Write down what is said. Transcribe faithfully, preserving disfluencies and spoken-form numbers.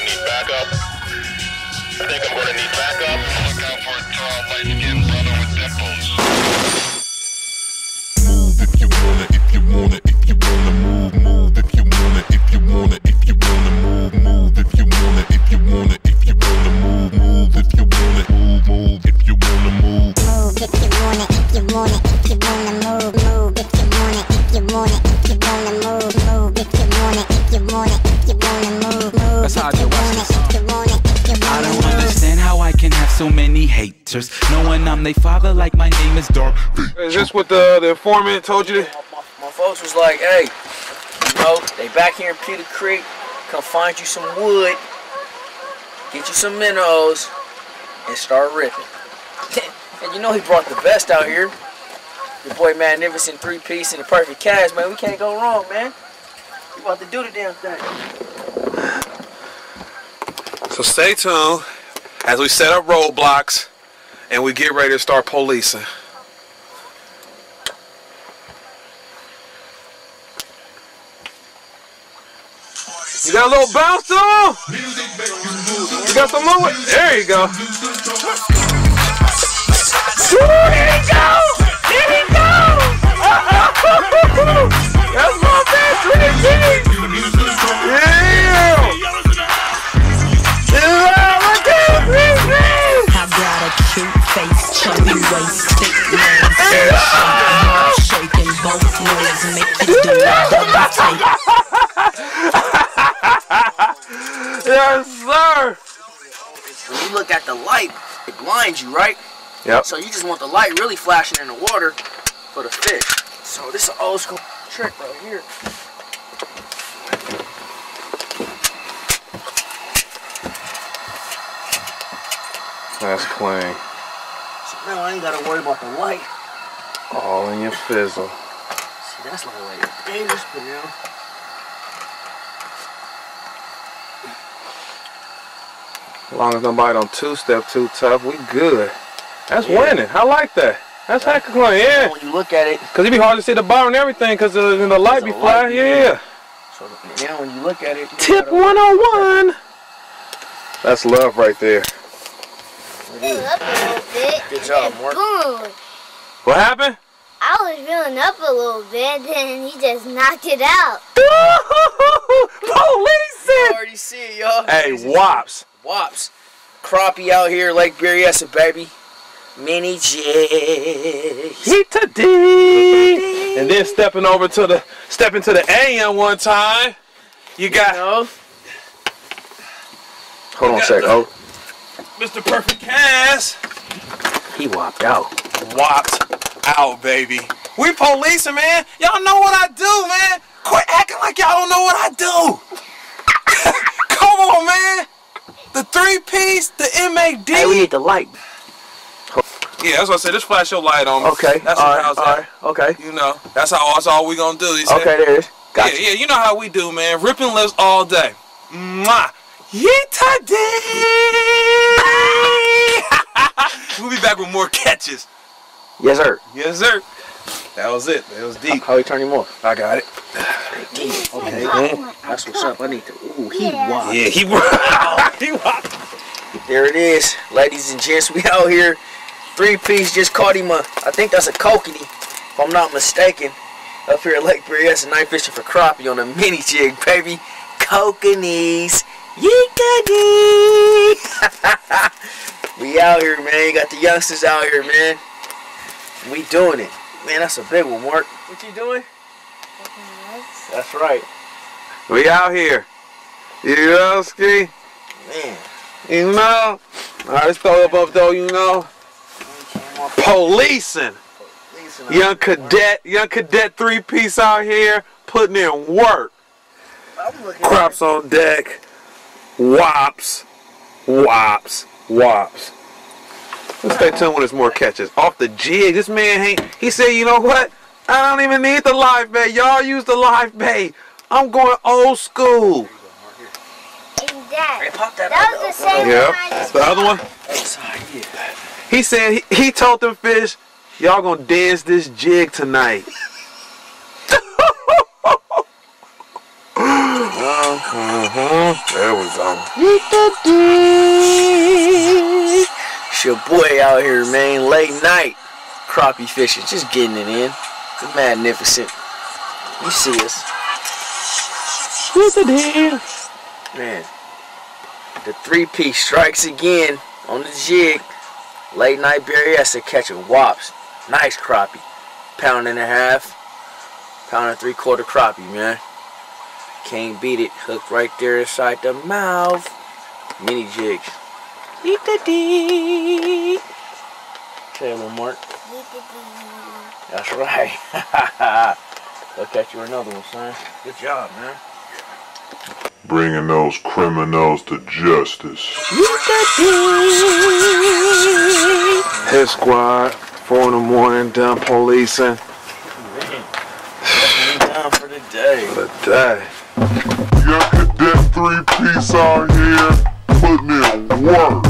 need backup. I think I'm gonna need backup. Look out for a tall, light-skinned brother with dimples. Move if you wanna, if you wanna, if you wanna move, move if you wanna, if you wanna, if you wanna move, move if you wanna, if you wanna, if you wanna move, move if you wanna, move, move if you wanna move. Move if you wanna, if you wanna, if you wanna move, move if you wanna, if you wanna, if you wanna move, move if you wanna, if you wanna, if you wanna move, move. That's how I do it. I don't understand how I can have so many haters, knowing I'm they father like my name is Dark. Is this what the, the informant told you? To? My, my folks was like, hey, you know, they back here in Peter Creek, come find you some wood, get you some minnows, and start ripping. And you know he brought the best out here. Your boy Magnificent three-piece and the perfect cash, man. We can't go wrong, man. We about to do the damn thing. So stay tuned as we set up roadblocks and we get ready to start policing. You got a little bounce to him? You got some more? There you go. Ooh, here he goes! Here he goes! That's my man, three P! Yeah! I got a cute face, chubby waist, thick legs, shaking both legs, make you do a double take. Yes, sir! When you look at the light, it blinds you, right? Yep. So you just want the light really flashing in the water for the fish. So this is an old school trick right here. That's clean. So now I ain't gotta worry about the light. All in your fizzle. See, that's like a dangerous, but you know. As long as nobody don't two-step too tough, we good. That's yeah. winning. I like that. That's yeah. hecka clean, yeah. When you look at it, cause it be hard to see the bar and everything, cause the, the light be fly. Yeah. So now when you look at it, tip one oh one. That's love right there. Feeling up a little bit. Good job, Mark. Boom. What happened? I was feeling up a little bit, then he just knocked it out. Police! You already see it, y'all. Hey, wops. Wops. Crappie out here, Lake Berryessa, baby. Mini jigs. Hit to D. And then stepping over to the, stepping to the A M one time. You got. You know? Hold on a sec, oh. Mister Perfect Cass. He whopped out. Whopped out, baby. We policing, man. Y'all know what I do, man. Quit acting like y'all don't know what I do. Come on, man. The three-piece, the M A D. Hey, we need the light. Yeah, that's what I said. Just flash your light on me. Okay. That's all what right, how's all that. right. Okay. You know, that's how. That's all we gonna do. You okay, there it is. Gotcha. Yeah, yeah. You know how we do, man. Ripping lips all day. Mwah. Yeeta We'll be back with more catches. Yes, sir. Yes, sir. That was it. That was deep. How you turn him off? I got it. Deep. Okay. Mm-hmm. That's what's up. I need to. Ooh, he whopped. Yeah, he whopped. He whopped. There it is, ladies and gents. We out here. Three piece just caught him. A, I think that's a kokanee, if I'm not mistaken. Up here at Lake Berryessa, night fishing for crappie on a mini jig, baby. Kokanees. Yee-ka-dee. We out here, man. You got the youngsters out here, man. We doing it. Man, that's a big one, Mark. What you doing? That's right. We out here. You know, Ski? Man. You know? Alright, let's throw up up though, you know? Policing. Policing young cadet, young cadet three-piece out here putting in work. Crops on deck. Wops. Wops. Wops. Let's stay tuned when there's more catches. Off the jig. This man ain't. He said, you know what? I don't even need the live bait. Y'all use the live bait. I'm going old school. That, hey, pop that, that was the same yeah. one I just The other one? Oh, sorry, yeah. He said he, he told them fish, y'all gonna dance this jig tonight. Mm-hmm. There we go. It's your boy out here, man. Late night crappie fishing. Just getting it in. It's magnificent. You see us. Man. The three-piece strikes again on the jig. Late night Berryessa catching wops. Nice crappie. Pound and a half. Pound and three quarter crappie, man. Can't beat it. Hooked right there inside the mouth. Mini jigs. Eat the D. Say it, Mark. That's right. I'll catch you another one, son. Good job, man. Bringing those criminals to justice. Hit squad, four in the morning, done policing. Man, definitely done for the day. But day. Young Cadet three piece out here putting in work.